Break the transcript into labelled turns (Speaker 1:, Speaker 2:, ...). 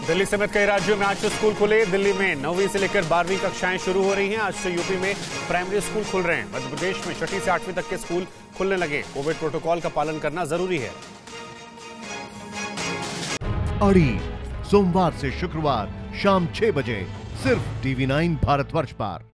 Speaker 1: दिल्ली समेत कई राज्यों में आज से स्कूल खुले। दिल्ली में 9वीं से लेकर 12वीं कक्षाएं शुरू हो रही हैं। आज से यूपी में प्राइमरी स्कूल खुल रहे हैं। मध्य प्रदेश में 6ठी से 8वीं तक के स्कूल खुलने लगे। कोविड प्रोटोकॉल का पालन करना जरूरी है।
Speaker 2: अड़ी सोमवार से शुक्रवार शाम 6 बजे सिर्फ TV9 भारतवर्ष पर।